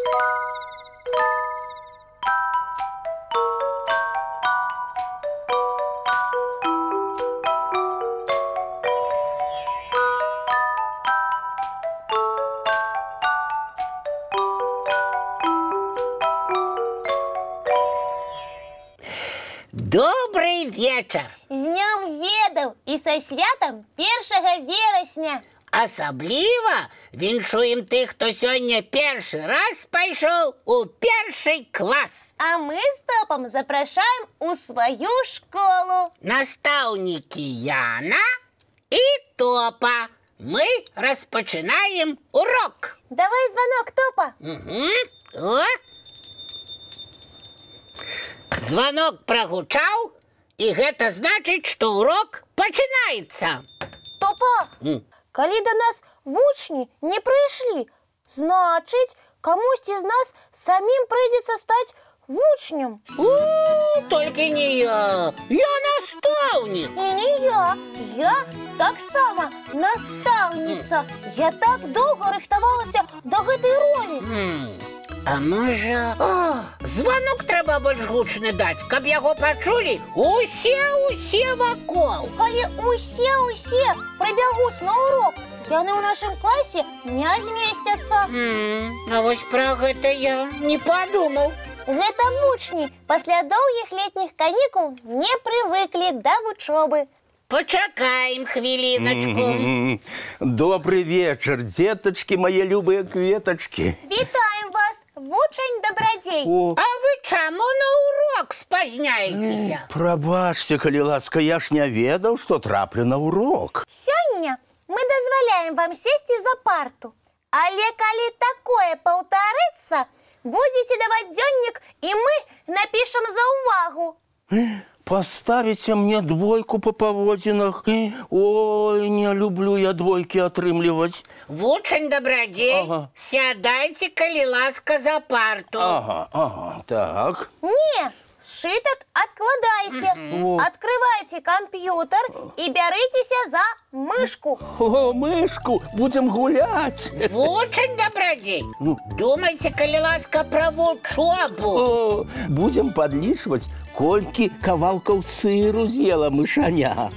Добрый вечер! З Днем Ведаў і са святам 1 верасня! Асабліва віншуем тых, хто сёння першы раз пайшоў у першы клас. А мы з Топом запрашаем у сваю школу. Настаўнікі Яна і Топа. Мы распачынаем урок. Давай звонок, Топа. О! Звонок прагучаў, і гэта значыць, што урок пачынаецца. Топа, калі да нас вучні не прыйшлі, значыць, камусьці з нас самім прыйдзецца стаць вучнем. Толькі не я. Я настаўнік. І не я таксама настаўніца. Я так доўга рыхтавалася да гэтай ролі. А можа, звонок трэба больш гучны даць, каб яго пачулі усе вакол. Калі усе прыбягуць на урок, яны ў нашым класе не змесцяцца. А вось пра гэта я не падумаў. Гэта вучні пасля доўгіх летніх канікул не прывыклі да вучобы. Пачакаем хвіліначку. Добрый вечер, деточки, мои любые кветочки. Вітаем вас, вучань Дабрадзей. А вы чаму на урок спазняецеся? Прабачце, калі ласка, я ж не ведаў, што траплю на урок. Сёння мы дазваляем вам сесці за парту. Але калі такое паўтарыцца, будете даваць дзённік, і мы напішам за ўвагу. Поставіце мне двойку по паводзінах. Ой, не люблю я двойкі атрымліваць. Вучань Дабрадзей, сядайце, калі ласка, за парту. Ага, так. Не, сшытак адкладайце, открывайце камп'ютар і бярыцеся за мышку. О, мышку, будем гуляць. Вучань Дабрадзей, думайце, калі ласка, пра вучобу. Будем падлічваць, колькі кавалкаў сыру з'ела мышаня.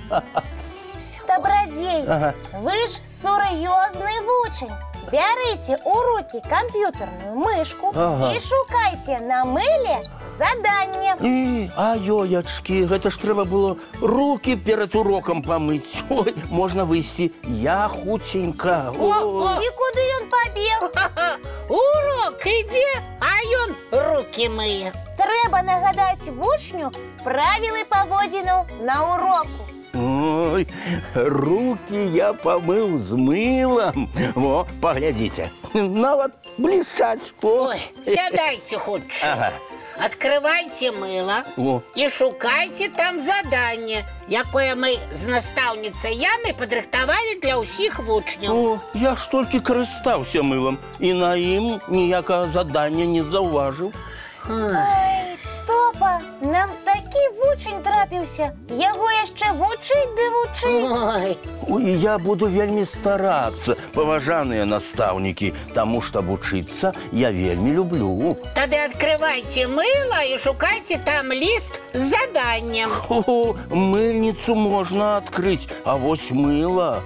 Дабрадзей, вы ж сур'ёзны вучань. Бярыце ў рукі камп'ютарную мышку і шукайце на мыле заданне. А ёячкі, гэта ж трэба было рукі перад урокам памыць. Ой, можна выйсці, я хутенька. І куды ён пабег? Урок ідзе, а ён рукі мые. Трэба нагадаць вучню правілы паводзінаў на уроку. Ой, руки я помыл с мылом. Во, поглядите, нават блішчаць. Ой, сядайте хутчэй. Открывайте мыло и шукайте там задание, якое мы з настаўніцай Яны падрыхтавалі для ўсіх вучняў. О, я ж толькі карыстаўся мылом, і на ім ніякага задання не заўважыў. Ой, Топа, нам такі вучань трапіўся. Яго яшчэ вучыць ды вучыць. Ой, я буду вельмі старацца, паважаныя настаўнікі, таму што вучыцца я вельмі люблю. Тады открывайте мыло и шукайте там лист с заданием. О, мыльницу можно открыть, а вось мыло.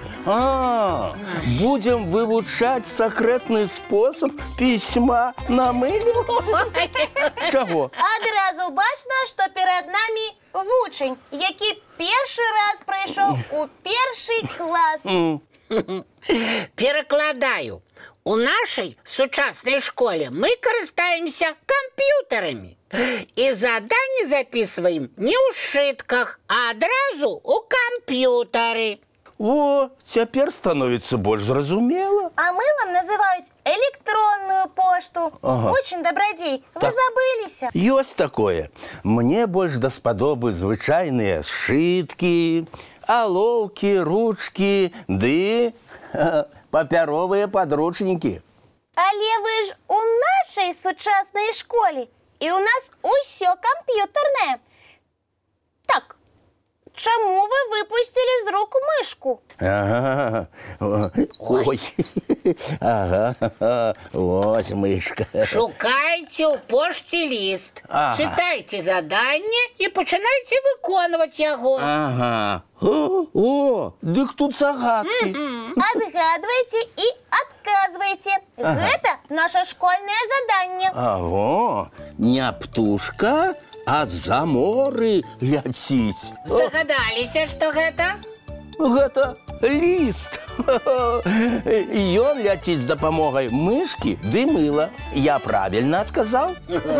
Будем вывучаць сакрэтны способ пісьма на мыле. Чаго? Адразу бачна, што перад намі вучань, які першы раз прыйшоў у першы клас. Перакладаю. У нашей сучасной школе мы карыстаемся компьютерами. И задания записываем не ў сшытках, а адразу у компьютеры. О, цяпер становіцца больш зразумела. А мылом называюць электронную пошту. Вучань Дабрадзей, вы забыліся. Ёсць такое. Мне больш даспадобы звычайныя сшыткі, алоўкі, ручкі, ды папяровыя падручнікі. Але вы ж у нашай сучаснай школе, і у нас усё камп'ютарнае. Так, чому ви випустили з рук мишку? Ага. Ой. Ага. Ось мишка. Шукайте у пошті лист, Ага. читайте задання і починайте виконувати його. Ага. О, дык тут загадки. Отгадывайте и отказывайте. Это наше школьное задание. Аго, не птушка, а за моры ляціць. Здогадаліся, што гэта? Гэта ліст. Ён ляціць з дапамогай мышкі ды мыла. Я правильно адказаў?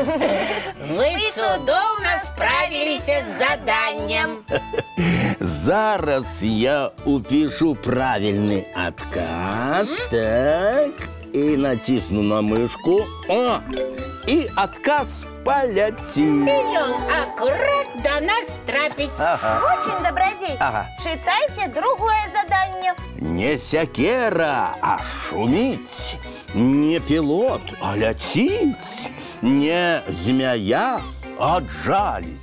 Вы цудоўна справіліся з заданнем. Зараз я упишу правильный отказ. Так. И натисну на мышку. О! И отказ полетит. Ён аккурат до нас трапить. Ага. Очень добродей. Ага. Читайте другое задание. Не сякера, а шумить. Не пилот, а летить. Не змея, а джалить.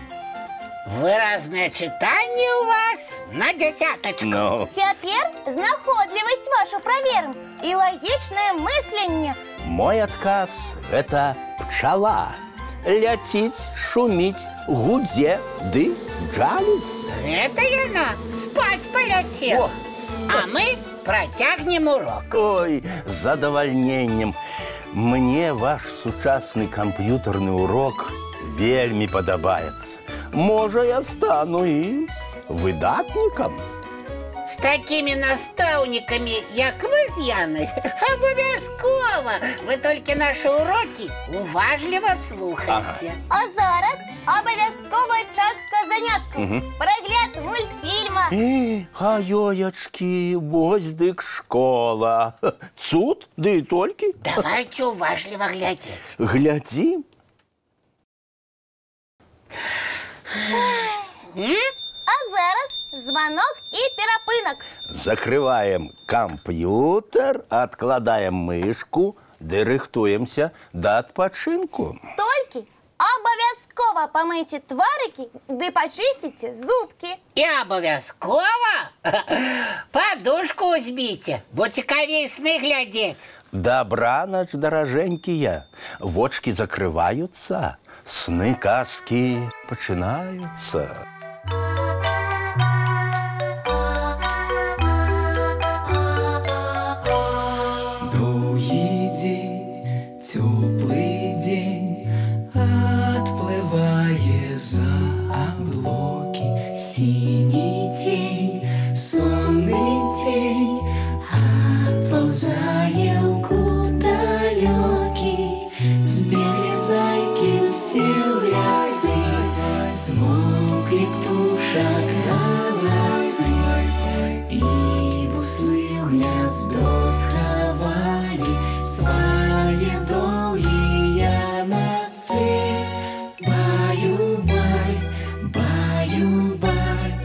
Выразное читание у вас на десяточку. Ну. Теперь знаходливость вашу проверим и логичное мысление. Мой отказ – это пчела. Летить, шумить, гудзе, ды джалить. Это яна спать полетел. О. А мы протягнем урок. Ой, з задавальненнем. Мне ваш сучасны камп'ютарны урок вельмі падабаецца. Можа, я стану і выдатнікам. С такими наставниками, як вы з Яной, обов'язково вы только наши уроки уважливо слухайте. А зараз обов'язкова частка занятка. Прогляд мультфільма. А ёячкі, вось дык школа. Цуд, ды і толькі. Давайте уважливо глядеть. Глядзім. А зараз звонок и перапынок. Закрываем компьютер, откладаем мышку, ды рыхтуемся да адпачынку. Толькі обов'язково помийте тварики, да почистите зубки. И обов'язково подушку узьмите, бо цікавей сны глядеть. Добраноч, дороженькие, вочки закрываются, сны казки починаются. Довгий день, теплый день, отплывая за облаки. Синий тень, сонный тень, отползая в кут далекий. Сбегли зайки все в лесу, смолкли птушек голосы, и буслы в гнездо сховали свои долгие носы. Баю-бай, баю-бай,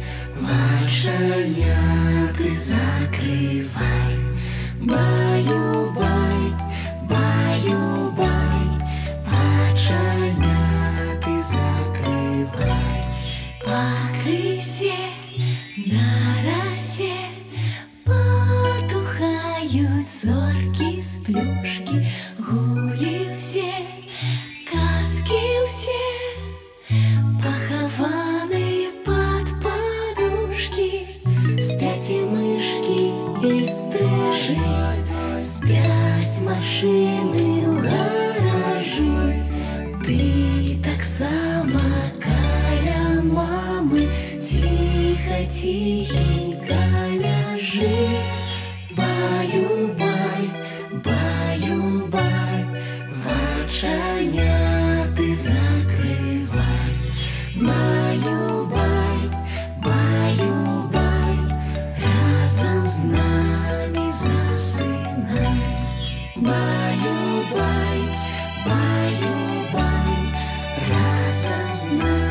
вачаняты закрывай. Баю-бай, баю-бай, вачаняты закрывай. По крысе на росе потухают зорки с плюшки. Гули все, казки все, похованные под подушки. Спят и мышки, и стрижи, спят машины в гаражи. Ты так сама каля мамы, тихо, тихенько ляжи. Баю-бай, баю-бай, вачаняты закрывай. Баю-бай, баю-бай, разом с нами засынай. Баю-бай, баю-бай, разом с нами.